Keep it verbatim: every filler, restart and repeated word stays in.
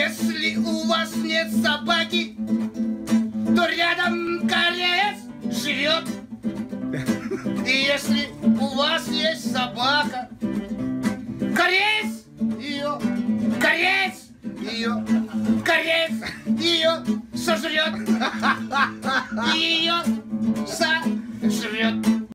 Если у вас нет собаки, то рядом кореец живет. И если у вас есть собака, кореец ее, кореец ее, кореец ее сожрет. Ее сожрет.